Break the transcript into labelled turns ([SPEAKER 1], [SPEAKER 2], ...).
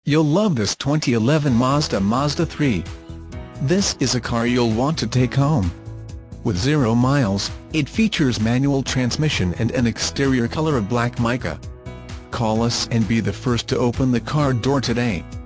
[SPEAKER 1] You'll love this 2011 Mazda 3. This is a car you'll want to take home. With 0 miles, it features manual transmission and an exterior color of black mica. Call us and be the first to open the car door today.